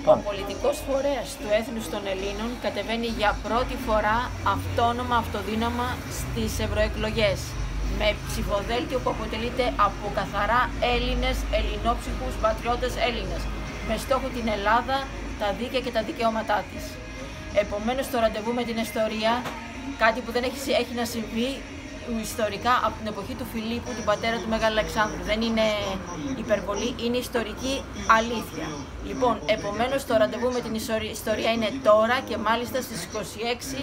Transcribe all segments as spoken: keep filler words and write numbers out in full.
Ο πολιτικός φορέας του έθνους των Ελλήνων κατεβαίνει για πρώτη φορά αυτόνομα, αυτοδύναμα στις ευρωεκλογές, με ψηφοδέλτιο που αποτελείται από καθαρά Έλληνες, ελληνόψυχους, πατριώτες Έλληνες, με στόχο την Ελλάδα, τα δίκαια και τα δικαιώματά της. Επομένως, το ραντεβού με την ιστορία, κάτι που δεν έχει, έχει να συμβεί ιστορικά από την εποχή του Φιλίππου, του πατέρα του Μεγάλου Αλεξάνδρου. Δεν είναι υπερβολή, είναι ιστορική αλήθεια. Λοιπόν, επομένως το ραντεβού με την ιστορία είναι τώρα και μάλιστα στις είκοσι έξι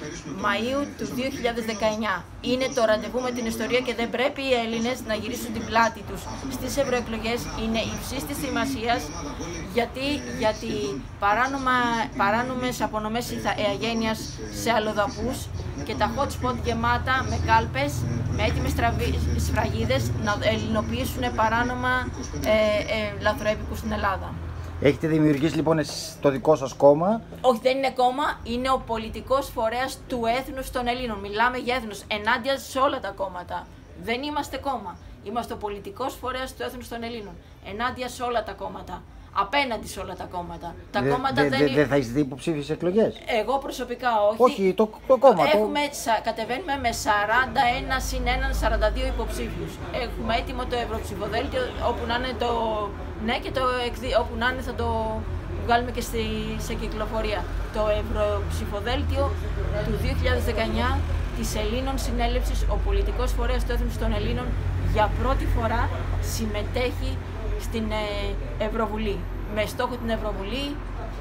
Μαΐου του δύο χιλιάδες δεκαεννιά. Είναι το ραντεβού με την ιστορία και δεν πρέπει οι Έλληνες να γυρίσουν την πλάτη τους στις ευρωεκλογές. Είναι υψής της σημασίας, γιατί, γιατί παράνομα, παράνομες απονομές ηθαγένειας σε αλλοδαπούς και τα hot spot γεμάτα με κάλπες, με έτοιμες σφραγίδες να ελληνοποιήσουν παράνομα ε, ε, λαθροέπικους στην Ελλάδα. Έχετε δημιουργήσει λοιπόν το δικό σας κόμμα? Όχι, δεν είναι κόμμα, είναι ο πολιτικός φορέας του έθνους των Ελλήνων. Μιλάμε για έθνος ενάντια σε όλα τα κόμματα. Δεν είμαστε κόμμα. Είμαστε ο πολιτικός φορέας του έθνους των Ελλήνων. Ενάντια σε όλα τα κόμματα. Απέναντι σε όλα τα κόμματα. Τα δε, κόμματα δε, δεν δε, είναι... Δεν θα είστε υποψήφιοι σε εκλογές? Εγώ προσωπικά όχι. Όχι, το, το κόμμα. Έχουμε, το... σα, κατεβαίνουμε με σαράντα ένα συν ένα, σαράντα δύο υποψήφιους. Έχουμε έτοιμο το ευρωψηφοδέλτιο, όπου να είναι το... Ναι, και το, όπου να είναι θα το βγάλουμε και στη, σε κυκλοφορία. Το ευρωψηφοδέλτιο του δύο χιλιάδες δεκαεννιά της Ελλήνων Συνέλευσης, ο πολιτικός φορέας του έθνους των Ελλήνων, για πρώτη φορά συμμετέχει στην ε, Ευρωβουλή, με στόχο την Ευρωβουλή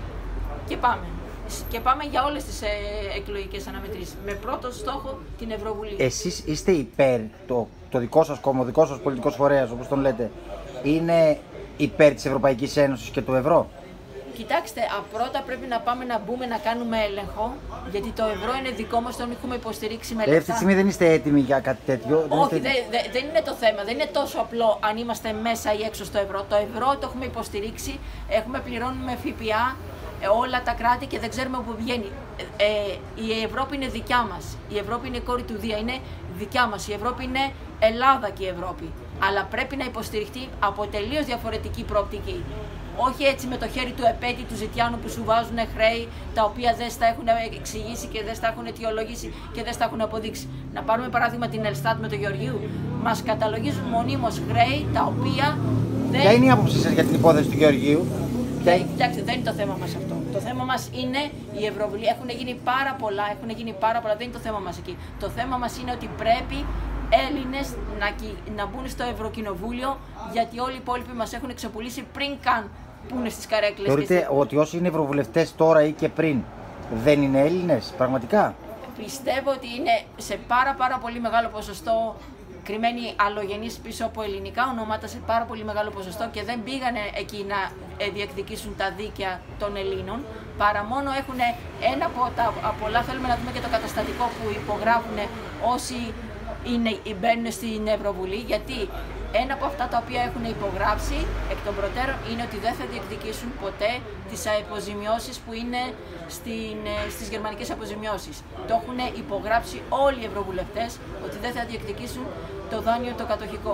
και πάμε. Και πάμε για όλες τις ε, εκλογικές αναμετρήσεις, με πρώτο στόχο την Ευρωβουλή. Εσείς είστε υπέρ, το, το δικό σας κόμμα, ο δικός σας πολιτικός φορέας, όπως τον λέτε, είναι υπέρ της Ευρωπαϊκής Ένωσης και του ευρώ? Κοιτάξτε, πρώτα πρέπει να πάμε να μπούμε να κάνουμε έλεγχο, γιατί το ευρώ είναι δικό μας, τον έχουμε υποστηρίξει με λεφτά. Ε, αυτή τη στιγμή δεν είστε έτοιμοι για κάτι τέτοιο? Όχι, δεν, είστε... δε, δε, δεν είναι το θέμα, δεν είναι τόσο απλό αν είμαστε μέσα ή έξω στο ευρώ. Το ευρώ το έχουμε υποστηρίξει, έχουμε πληρώνουμε ΦΠΑ, ε, όλα τα κράτη και δεν ξέρουμε πού βγαίνει. Ε, η Ευρώπη είναι δικιά μας, η Ευρώπη είναι κόρη του Δία, είναι δικιά μας, η Ευρώπη είναι Ελλάδα και η Ευρώπη. Αλλά πρέπει να υποστηριχτεί από τελείως διαφορετική προοπτική. Όχι έτσι με το χέρι του επέτη του Ζητιάνου που σου βάζουν χρέη τα οποία δεν στα έχουν εξηγήσει και δεν στα έχουν αιτιολογήσει και δεν στα έχουν αποδείξει. Να πάρουμε παράδειγμα την Ελστάτ με τον Γεωργίου. Μας καταλογίζουν μονίμως χρέη τα οποία δεν... Ποια είναι η άποψή σας για την υπόθεση του Γεωργίου? Ποια... Κοιτάξτε, δεν είναι το θέμα μας αυτό. Το θέμα μας είναι η Ευρωβουλή. Έχουν γίνει πάρα πολλά, έχουν γίνει πάρα πολλά. Δεν είναι το θέμα μας εκεί. Το θέμα μας είναι ότι πρέπει Έλληνες να, να μπουν στο Ευρωκοινοβούλιο, γιατί όλοι οι υπόλοιποι μας έχουν εξοπλίσει πριν καν πούνε στις καρέκλες. Θεωρείτε στις... ότι όσοι είναι ευρωβουλευτές τώρα ή και πριν δεν είναι Έλληνες, πραγματικά? Πιστεύω ότι είναι σε πάρα πάρα πολύ μεγάλο ποσοστό κρυμμένοι αλλογενείς πίσω από ελληνικά ονόματα, σε πάρα πολύ μεγάλο ποσοστό, και δεν πήγανε εκεί να διεκδικήσουν τα δίκαια των Ελλήνων, παρά μόνο έχουν ένα από τα από πολλά. Θέλουμε να δούμε και το καταστατικό που υπογράφουν όσοι είναι, μπαίνουν στην Ευρωβουλή, γιατί ένα από αυτά τα οποία έχουν υπογράψει εκ των προτέρων είναι ότι δεν θα διεκδικήσουν ποτέ τις αποζημιώσεις που είναι στην, στις γερμανικές αποζημιώσεις. Το έχουν υπογράψει όλοι οι ευρωβουλευτές ότι δεν θα διεκδικήσουν το δάνειο το κατοχικό.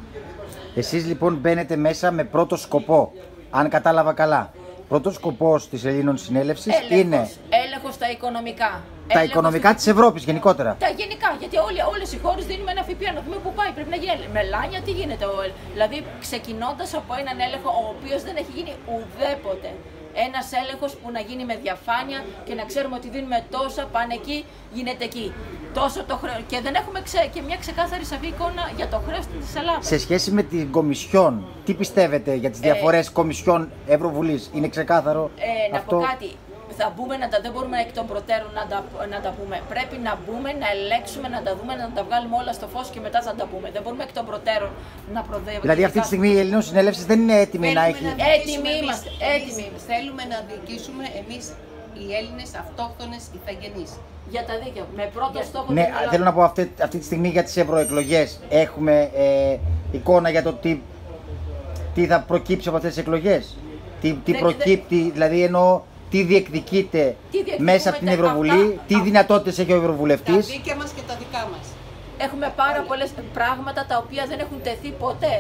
Εσείς λοιπόν μπαίνετε μέσα με πρώτο σκοπό, αν κατάλαβα καλά. Πρώτος σκοπός της Ελλήνων Συνέλευσης έλεγχος, είναι έλεγχος στα οικονομικά. Τα έλεγχος οικονομικά της Ευρώπης γενικότερα. Τα γενικά, γιατί όλοι, όλες οι χώρες δίνουμε ένα ΦΠΑ, να δούμε πού πάει. Πρέπει να γίνει μελάνια, τι γίνεται. Δηλαδή, ξεκινώντας από έναν έλεγχο ο οποίος δεν έχει γίνει ουδέποτε. Ένας έλεγχος που να γίνει με διαφάνεια και να ξέρουμε ότι δίνουμε τόσα, πάνε εκεί, γίνεται εκεί. Τόσο το χρέος. Και δεν έχουμε ξε... και μια ξεκάθαρη σαφή εικόνα για το χρέος της Ελλάδας. Σε σχέση με την Κομισιόν, τι πιστεύετε για τις διαφορές ε... Κομισιόν Ευρωβουλής? Είναι ξεκάθαρο ε, αυτό? Να πω κάτι. Θα μπούμε να τα, δεν μπορούμε εκ των προτέρων να τα, να τα πούμε. Πρέπει να μπούμε, να ελέγξουμε, να τα δούμε, να τα βγάλουμε όλα στο φως και μετά θα τα πούμε. Δεν μπορούμε εκ των προτέρων να προδεύουμε. Δηλαδή, αυτή τη στιγμή η Ελλήνων Συνέλευση δεν είναι έτοιμη να έχει. Έτοιμοι είμαστε. Έτοιμοι. Θέλουμε να διοικήσουμε εμείς οι Έλληνες αυτόχθονες ηθαγενείς. Για τα δίκαια. Με πρώτο στόχο. Ναι, θέλω να πω αυτή, αυτή τη στιγμή για τις ευρωεκλογές έχουμε ε, εικόνα για το τι, τι θα προκύψει από αυτές τις εκλογές. Τι, τι προκύπτει, δηλαδή εννοώ. Τι διεκδικείται μέσα από την Ευρωβουλή, αυτά, τι δυνατότητες έχει ο Ευρωβουλευτής. Τα δίκαια μας και τα δικά μας. Έχουμε πάρα πολλές πράγματα τα οποία δεν έχουν τεθεί ποτέ.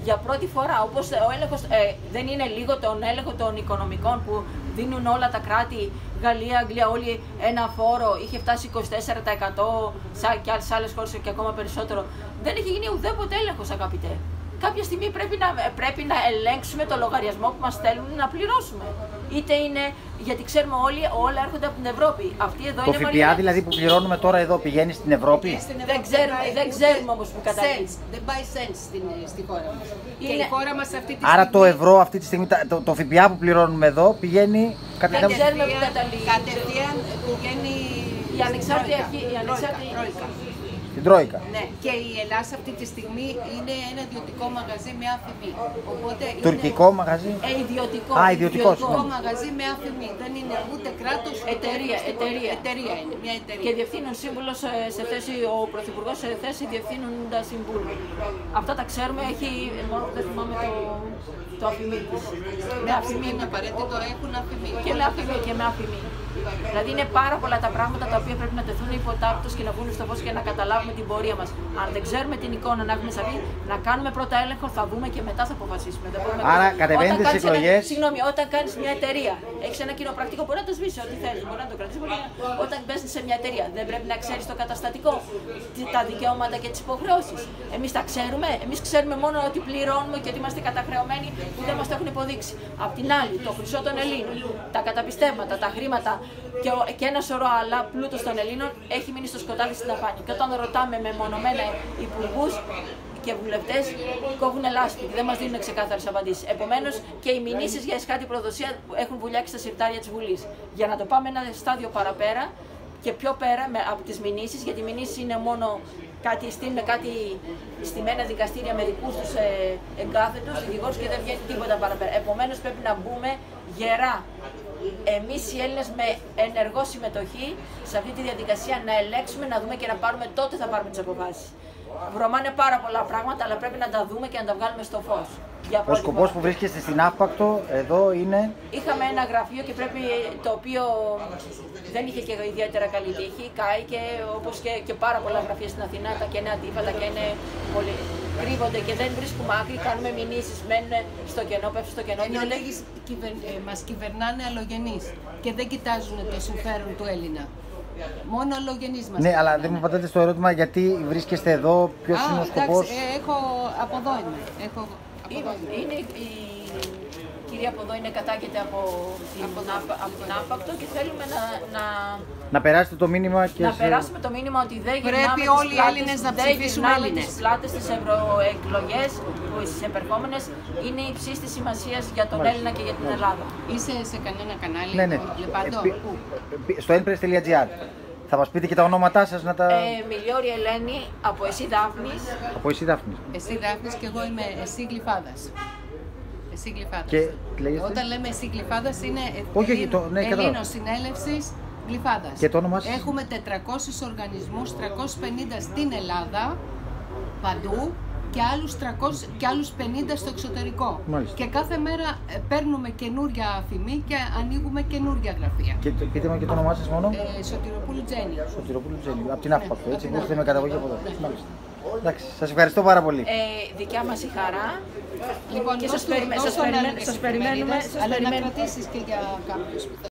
Για πρώτη φορά, όπως ο έλεγχος, ε, δεν είναι λίγο τον έλεγχο των οικονομικών που δίνουν όλα τα κράτη, Γαλλία, Αγγλία, όλοι ένα φόρο, είχε φτάσει είκοσι τέσσερα τοις εκατό σαν και σε άλλες χώρες και ακόμα περισσότερο. Δεν έχει γίνει ουδέποτε έλεγχος, αγαπητέ. Κάποια στιγμή πρέπει να, πρέπει να ελέγξουμε το λογαριασμό που μας στέλνουν να πληρώσουμε. Είτε είναι, γιατί ξέρουμε όλοι, όλα έρχονται από την Ευρώπη. Αυτή εδώ το είναι ΦΠΑ δηλαδή που πληρώνουμε τώρα εδώ πηγαίνει στην Ευρώπη. Στην Δεν ξέρουμε, δεν ξέρουμε όμως που καταλήγει. Cents, δεν πάει cents στην, στη χώρα μας. Είναι... Και η χώρα μας αυτή τη Άρα στιγμή... το ευρώ αυτή τη στιγμή, το, το ΦΠΑ που πληρώνουμε εδώ πηγαίνει κατά Δεν ξέρουμε που καταλήγει. Κατευθείαν πηγαίνει Η ανεξάρτητη αρχή, η ανεξάρτητη... Τρόικα. την Τρόικα. Ναι, και η Ελλάδα αυτή τη στιγμή είναι ένα ιδιωτικό μαγαζί με αφημί. Οπότε Τουρκικό είναι... μαγαζί. Ε, ιδιωτικό. Α, ιδιωτικός, ιδιωτικό ναι. μαγαζί με αφημί. Δεν είναι ούτε κράτος, ούτε Εταιρεία, εταιρεία. εταιρεία είναι. Μια εταιρεία. Και διευθύνων σύμβουλος σε θέση, ο Πρωθυπουργός σε θέση διευθύνοντα συμβούλου. Αυτά τα ξέρουμε, έχει, μόνο που δεν θυμάμαι το, το αφημί της. Με αφημί είναι απαραίτητο, έχουν αφημί. Και με αφημί, και με αφημί. Δηλαδή είναι πάρα πολλά τα πράγματα τα οποία πρέπει να τεθούν υποτάπητος και να βγουν στο φως και να καταλάβουμε την πορεία μας. Αν δεν ξέρουμε την εικόνα να έχουμε σαβεί, να κάνουμε πρώτα έλεγχο, θα δούμε και μετά θα αποφασίσουμε. Δεν μπορούμε Άρα να... κατεβαίνετε στις εκλογές. Συγγνώμη, όταν κάνεις μια εταιρεία, έχεις ένα κοινοπρακτικό, μπορεί να το σβήσει ό,τι θέλεις, μπορεί να το κρατήσεις. Μπορεί να... Όταν μπαίνεις σε μια εταιρεία, δεν πρέπει να ξέρεις το καταστατικό, τα δικαιώματα και τις υποχρεώσεις. Εμείς τα ξέρουμε, εμείς ξέρουμε μόνο ότι πληρώνουμε και ότι είμαστε καταχρεωμένοι που δεν μας το έχουν υποδείξει. Απ' την άλλη, το χρυσό των Ελλήνων, τα καταπιστεύματα, τα χρήματα και, ο, και ένα σωρό άλλα πλούτος των Ελλήνων έχει μείνει στο σκοτάδι στην ταφάνη. Και όταν ρωτάμε με μονομένα υπουργούς και βουλευτές, κόβουν λάσπη, δεν μας δίνουν ξεκάθαρες απαντήσεις. Επομένως και οι μηνύσεις για εσχάτη προδοσία έχουν βουλιάξει στα συρτάρια της Βουλής. Για να το πάμε ένα στάδιο παραπέρα και πιο πέρα με, από τις μηνύσεις, γιατί οι μηνύσεις είναι μόνο κάτι, στείλουν κάτι στημένα δικαστήρια με δικούς τους ε, εγκάθετους δικηγόρους και δεν βγαίνει τίποτα παραπέρα. Επομένως πρέπει να μπούμε γερά. Εμείς οι Έλληνες με ενεργό συμμετοχή σε αυτή τη διαδικασία να ελέγξουμε, να δούμε και να πάρουμε, τότε θα πάρουμε τις αποφάσεις. Βρωμάνε πάρα πολλά πράγματα, αλλά πρέπει να τα δούμε και να τα βγάλουμε στο φως. Ο σκοπός που βρίσκεστε στην Αύπακτο εδώ είναι... Είχαμε ένα γραφείο και πρέπει, το οποίο δεν είχε και ιδιαίτερα καλή τύχη, κάηκε όπως και, και πάρα πολλά γραφεία στην Αθηνά, τα και είναι αντίφατα και είναι πολύ... κρύβονται και δεν βρίσκουμε άκρη, κάνουμε μηνύσεις, μένουν στο κενό, πέφτουν στο κενό. Ενώ λέγει, κυβερ, ε, μας κυβερνάνε αλλογενείς και δεν κοιτάζουν το συμφέρον του Έλληνα. Μόνο αλλογενείς μας. Ναι, αλλά κυβερνάνε. δεν μου απαντάτε στο ερώτημα γιατί βρίσκεστε εδώ, ποιος Α, είναι ο εντάξει, σκοπός. ε, έχω, από εδώ είμαι. Έχω, από εδώ είμαι. Είναι, η κυρία από εδώ είναι κατάγεται από την, Από από, από την Άφακτο και θέλουμε να, να, Να περάσετε το μήνυμα και να σε... περάσουμε το μήνυμα ότι δεν Πρέπει γυρνάμε όλοι οι τις πλάτες, Έλληνες να δεν ψηφίσουμε γυρνάμε Έλληνες. τις πλάτες στις ευρωεκλογές, που στις επερχόμενες είναι υψής της σημασίας για τον Μάλιστα. Έλληνα και για την Ελλάδα. Είσαι σε κανένα κανάλι, Ναι, ναι. Λεπαντό, Ε, πι- πού? πι- Στο enpress τελεία gr. Θα μας πείτε και τα ονόματά σας να τα... Ε, Μιλιόρη Ελένη, από εσύ Δάφνης. Από εσύ Δάφνης. Εσύ Δάφνης και εγώ είμαι εσύ Γλυφάδας. Εσύ Γλυφάδας. Και λέγεστε? Όταν λέμε εσύ Γλυφάδας είναι Όχι, όχι, το- ναι, κατάλαβα. Ελλήνος συνέλευσης Γλυφάδας. Και το όνομά σας? Έχουμε τετρακόσιους οργανισμούς, τριακόσιους πενήντα στην Ελλάδα, παντού, και άλλους, τριακόσιους, και άλλους πενήντα στο εξωτερικό. Μάλιστα. Και κάθε μέρα ε, παίρνουμε καινούρια αφημί και ανοίγουμε καινούρια γραφεία. Και το- πείτε μου και το όνομά σας μόνο. Ε, Σωτηροπούλου Τζένι. Σωτηροπούλου Τζένι, από την Αύπακτο, από έτσι, την που είστε με Αύπακτο. καταγωγή από εδώ. Ναι. Μάλιστα. Εντάξει, σας ευχαριστώ πάρα πολύ. Ε, δικιά μας η χαρά. Λοιπόν, Και σας δώσ' του- περιμέ- δώσ' σας τον περιμένουμε- άλλες σας περιμένουμε- εφημερίδες, σας αλλά να περιμένουμε. κρατήσεις και για κάποιους.